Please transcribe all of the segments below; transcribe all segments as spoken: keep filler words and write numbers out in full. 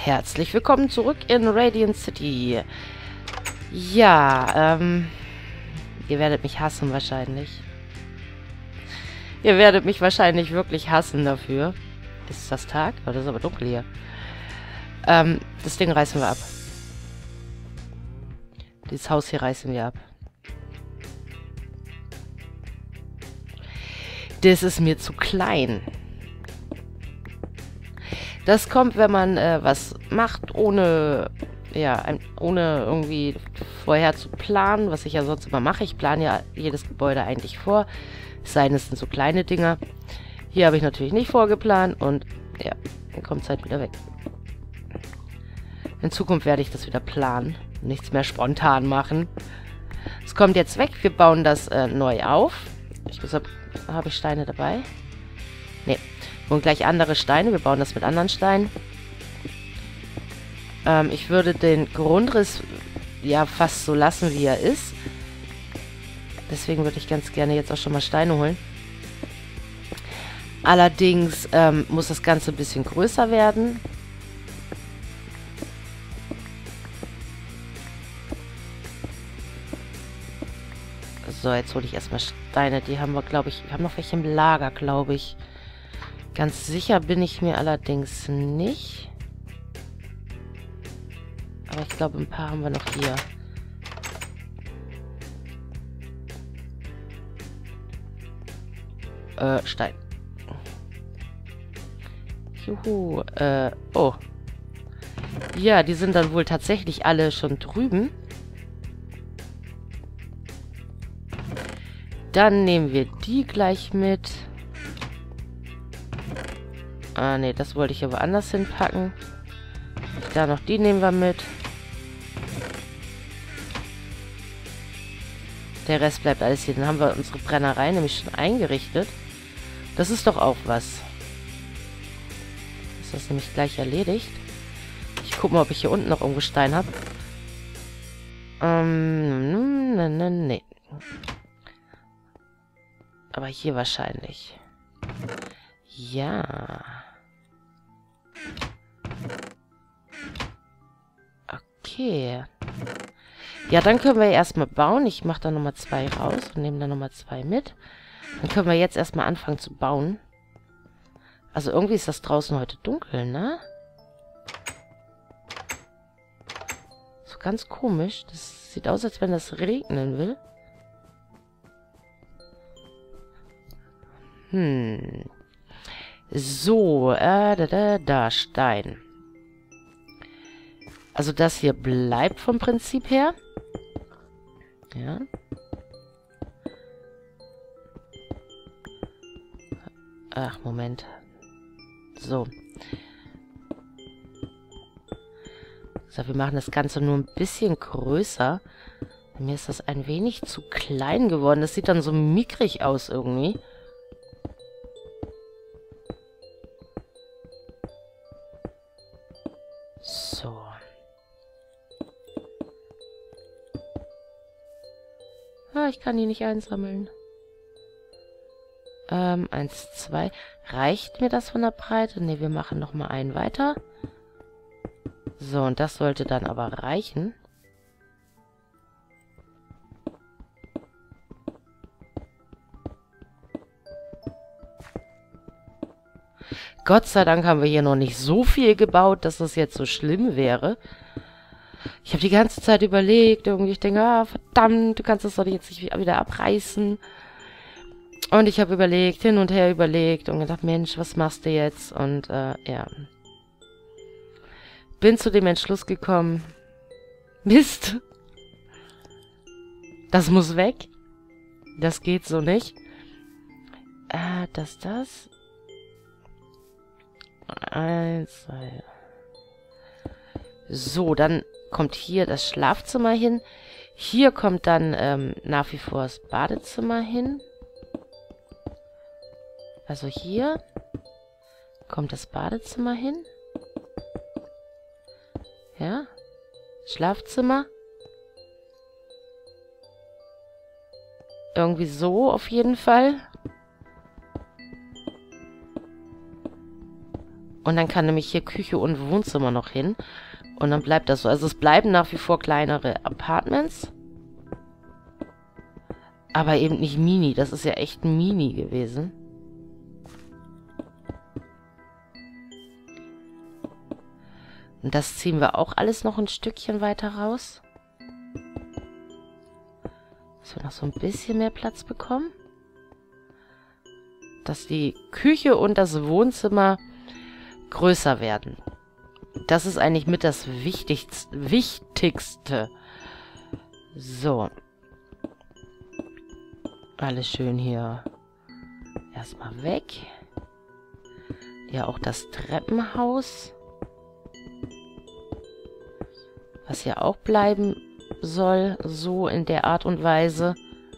Herzlich willkommen zurück in Radiant City. Ja, ähm... ihr werdet mich hassen wahrscheinlich. Ihr werdet mich wahrscheinlich wirklich hassen dafür. Ist das Tag? Oh, das ist aber dunkel hier. Ähm, das Ding reißen wir ab. Dieses Haus hier reißen wir ab. Das ist mir zu klein. Das kommt, wenn man äh, was macht, ohne, ja, ein, ohne irgendwie vorher zu planen, was ich ja sonst immer mache. Ich plane ja jedes Gebäude eigentlich vor. Es sei denn, es sind so kleine Dinger. Hier habe ich natürlich nicht vorgeplant und ja, dann kommt es halt wieder weg. In Zukunft werde ich das wieder planen. Nichts mehr spontan machen. Es kommt jetzt weg. Wir bauen das äh, neu auf. Ich glaube, habe ich Steine dabei? Ne. Und gleich andere Steine. Wir bauen das mit anderen Steinen. Ähm, ich würde den Grundriss ja fast so lassen, wie er ist. Deswegen würde ich ganz gerne jetzt auch schon mal Steine holen. Allerdings ähm, muss das Ganze ein bisschen größer werden. So, jetzt hole ich erstmal Steine. Die haben wir, glaube ich, wir haben noch welche im Lager, glaube ich. Ganz sicher bin ich mir allerdings nicht. Aber ich glaube, ein paar haben wir noch hier. Äh, Stein. Juhu, äh, oh. Ja, die sind dann wohl tatsächlich alle schon drüben. Dann nehmen wir die gleich mit. Ah, ne, das wollte ich ja woanders hinpacken. Da noch die nehmen wir mit. Der Rest bleibt alles hier. Dann haben wir unsere Brennerei nämlich schon eingerichtet. Das ist doch auch was. Ist das nämlich gleich erledigt. Ich gucke mal, ob ich hier unten noch irgendwo Stein habe. Ähm, ne, ne, ne. Aber hier wahrscheinlich. Ja. Okay. Ja, dann können wir erstmal bauen. Ich mache da Nummer zwei raus und nehme da Nummer zwei mit. Dann können wir jetzt erstmal anfangen zu bauen. Also irgendwie ist das draußen heute dunkel, ne? So ganz komisch. Das sieht aus, als wenn das regnen will. Hm. So, äh, da, da, da, Stein. Also das hier bleibt vom Prinzip her. Ja. Ach, Moment. So. So, wir machen das Ganze nur ein bisschen größer. Mir ist das ein wenig zu klein geworden. Das sieht dann so mickrig aus irgendwie. So. Ah, ich kann die nicht einsammeln. Ähm, eins, zwei. Reicht mir das von der Breite? Ne, wir machen nochmal einen weiter. So, und das sollte dann aber reichen. Gott sei Dank haben wir hier noch nicht so viel gebaut, dass das jetzt so schlimm wäre. Ich habe die ganze Zeit überlegt, irgendwie, ich denke, ah, verdammt, du kannst das doch jetzt nicht wieder abreißen. Und ich habe überlegt, hin und her überlegt und gedacht, Mensch, was machst du jetzt? Und, äh, ja. Bin zu dem Entschluss gekommen, Mist. Das muss weg. Das geht so nicht. Äh, das, das... Eins, zwei. So, dann kommt hier das Schlafzimmer hin. Hier kommt dann ähm, nach wie vor das Badezimmer hin. Also hier kommt das Badezimmer hin. Ja. Schlafzimmer. Irgendwie so auf jeden Fall. Und dann kann nämlich hier Küche und Wohnzimmer noch hin. Und dann bleibt das so. Also es bleiben nach wie vor kleinere Apartments. Aber eben nicht Mini. Das ist ja echt ein Mini gewesen. Und das ziehen wir auch alles noch ein Stückchen weiter raus. Dass wir noch so ein bisschen mehr Platz bekommen. Dass die Küche und das Wohnzimmer größer werden. Das ist eigentlich mit das Wichtigste. Wichtigste. So. Alles schön hier erstmal weg. Ja, auch das Treppenhaus. Was ja auch bleiben soll, so in der Art und Weise.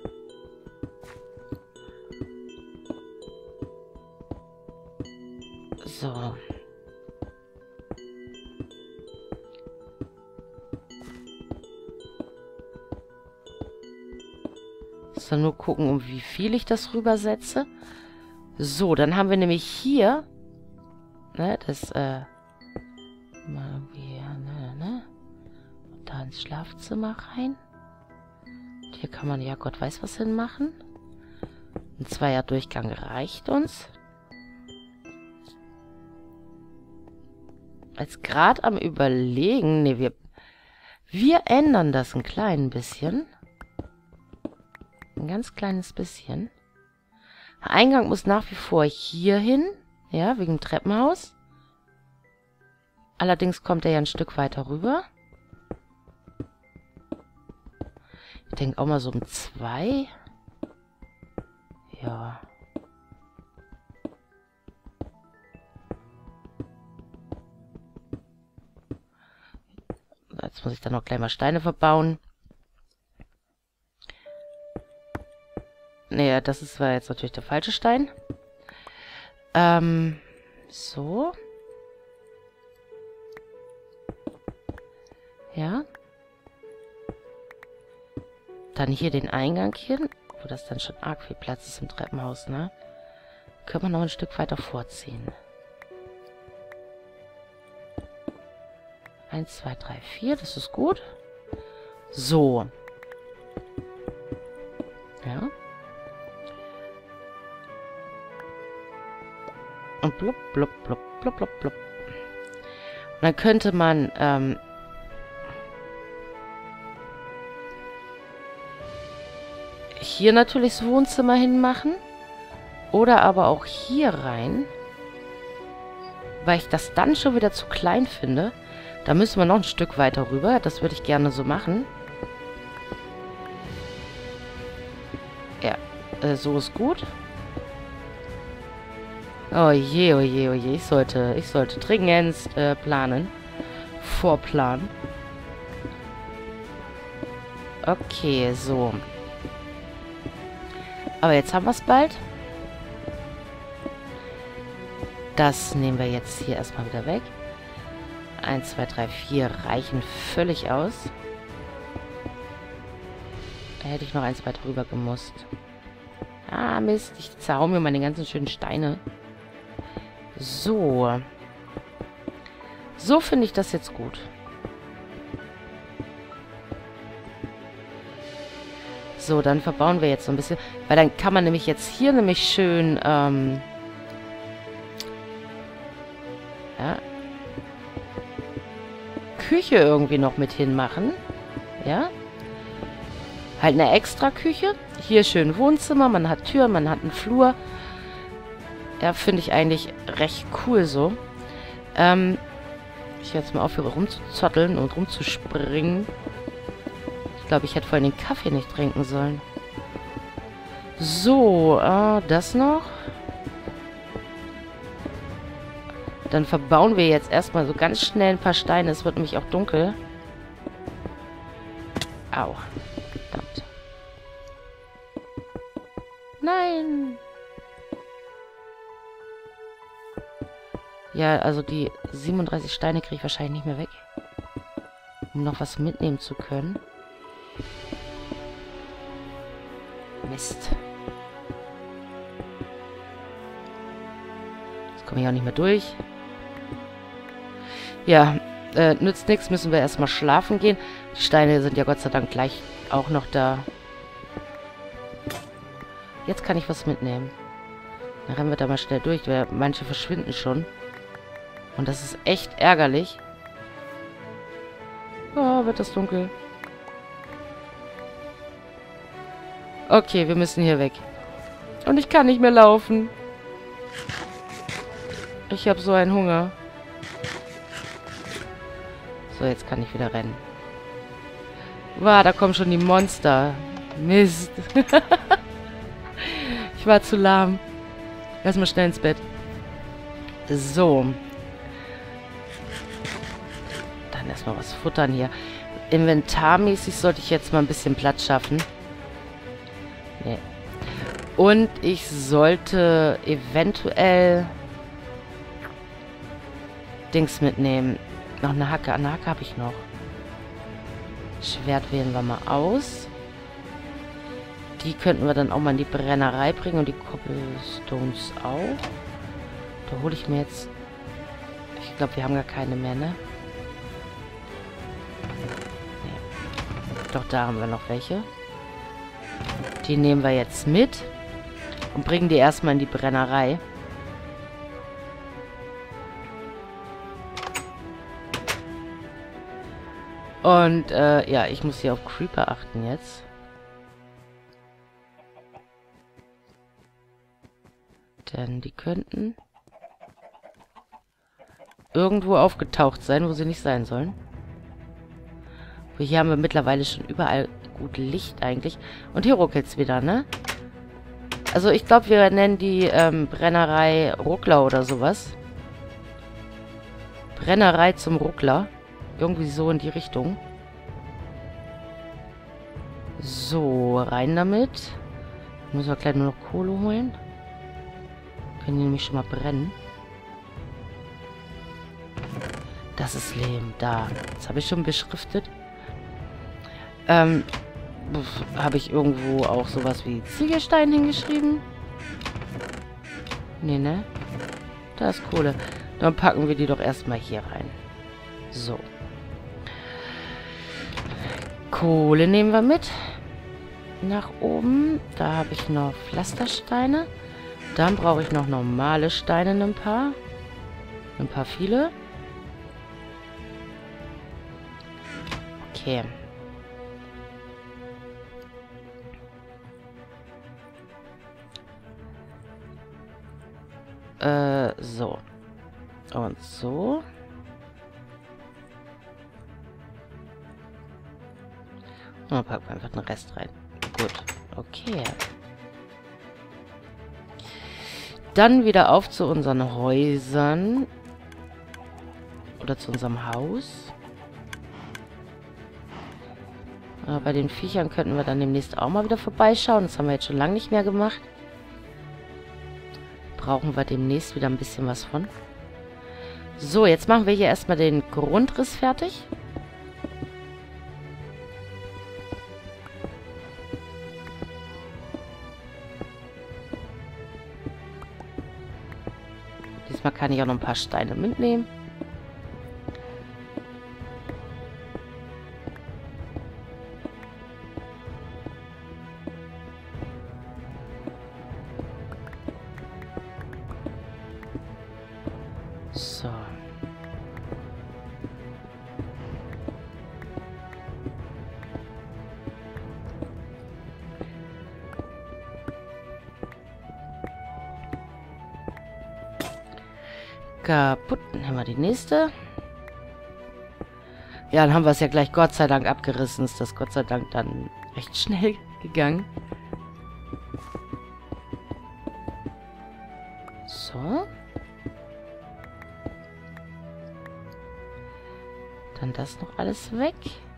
So. So, nur gucken, um wie viel ich das rübersetze. So, dann haben wir nämlich hier, ne, das, äh, mal irgendwie, ne, ne, da ins Schlafzimmer rein. Und hier kann man ja Gott weiß was hinmachen. Ein Zweier-Durchgang reicht uns. Als gerade am Überlegen, ne, wir, wir ändern das ein klein bisschen. Ein ganz kleines bisschen. Der Eingang muss nach wie vor hier hin. Ja, wegen dem Treppenhaus. Allerdings kommt er ja ein Stück weiter rüber. Ich denke auch mal so um zwei. Ja. Jetzt muss ich dann noch gleich mal Steine verbauen. Naja, das ist war jetzt natürlich der falsche Stein. Ähm, so. Ja. Dann hier den Eingang hin, wo das dann schon arg viel Platz ist im Treppenhaus, ne? Können wir noch ein Stück weiter vorziehen. Eins, zwei, drei, vier, das ist gut. So. Ja. Und blub, blub, blub, blub, blub, blub. Und dann könnte man, ähm, hier natürlich das Wohnzimmer hinmachen. Oder aber auch hier rein. Weil ich das dann schon wieder zu klein finde. Da müssen wir noch ein Stück weiter rüber. Das würde ich gerne so machen. Ja, äh, so ist gut. Oh je, oh je, oh je. Ich sollte, ich sollte dringendst äh, planen. Vorplanen. Okay, so. Aber jetzt haben wir es bald. Das nehmen wir jetzt hier erstmal wieder weg. eins, zwei, drei, vier reichen völlig aus. Da hätte ich noch eins weiter rüber gemusst. Ah, Mist. Ich zerhau mir meine ganzen schönen Steine. So. So finde ich das jetzt gut. So, dann verbauen wir jetzt so ein bisschen. Weil dann kann man nämlich jetzt hier nämlich schön, ähm... ja. Küche irgendwie noch mit hinmachen. Ja. Halt eine extra Küche. Hier schön Wohnzimmer. Man hat Türen, man hat einen Flur. Ja, finde ich eigentlich recht cool so. Ähm, ich werde jetzt mal aufhören rumzuzotteln und rumzuspringen. Ich glaube, ich hätte vorhin den Kaffee nicht trinken sollen. So, äh, das noch. Dann verbauen wir jetzt erstmal so ganz schnell ein paar Steine. Es wird nämlich auch dunkel. Au. Verdammt. Nein. Ja, also die siebenunddreißig Steine kriege ich wahrscheinlich nicht mehr weg. Um noch was mitnehmen zu können. Mist. Jetzt komme ich auch nicht mehr durch. Ja, äh, nützt nichts, müssen wir erstmal schlafen gehen. Die Steine sind ja Gott sei Dank gleich auch noch da. Jetzt kann ich was mitnehmen. Dann rennen wir da mal schnell durch, weil manche verschwinden schon. Und das ist echt ärgerlich. Oh, wird das dunkel. Okay, wir müssen hier weg. Und ich kann nicht mehr laufen. Ich habe so einen Hunger. So, jetzt kann ich wieder rennen. Wow, da kommen schon die Monster. Mist. Ich war zu lahm. Lass mal schnell ins Bett. So. Dann erstmal was futtern hier. Inventarmäßig sollte ich jetzt mal ein bisschen Platz schaffen. Nee. Und ich sollte eventuell Dings mitnehmen. Noch eine Hacke. Eine Hacke habe ich noch. Schwert wählen wir mal aus. Die könnten wir dann auch mal in die Brennerei bringen. Und die Cobblestones auch. Da hole ich mir jetzt... Ich glaube, wir haben gar keine mehr, ne? Nee. Doch, da haben wir noch welche. Die nehmen wir jetzt mit. Und bringen die erstmal in die Brennerei. Und, äh, ja, ich muss hier auf Creeper achten jetzt. Denn die könnten irgendwo aufgetaucht sein, wo sie nicht sein sollen. Aber hier haben wir mittlerweile schon überall gut Licht eigentlich. Und hier ruckelt es wieder, ne? Also ich glaube, wir nennen die ähm, Brennerei Ruckler oder sowas. Brennerei zum Ruckler. Irgendwie so in die Richtung. So, rein damit. Müssen wir gleich nur noch Kohle holen. Können die nämlich schon mal brennen. Das ist Lehm. Da. Das habe ich schon beschriftet. Ähm, habe ich irgendwo auch sowas wie Ziegelstein hingeschrieben? Nee, ne? Da ist Kohle. Dann packen wir die doch erstmal hier rein. So. Kohle nehmen wir mit. Nach oben. Da habe ich noch Pflastersteine. Dann brauche ich noch normale Steine, ein paar. Ein paar viele. Okay. Äh, so. Und so. Und dann packen wir einfach den Rest rein. Gut. Okay. Dann wieder auf zu unseren Häusern. Oder zu unserem Haus. Aber bei den Viechern könnten wir dann demnächst auch mal wieder vorbeischauen. Das haben wir jetzt schon lange nicht mehr gemacht. Brauchen wir demnächst wieder ein bisschen was von. So, jetzt machen wir hier erstmal den Grundriss fertig. Diesmal kann ich auch noch ein paar Steine mitnehmen. So. Kaputt. Dann haben wir die nächste. Ja, dann haben wir es ja gleich Gott sei Dank abgerissen. Ist das Gott sei Dank dann recht schnell gegangen. So. Dann das noch alles weg.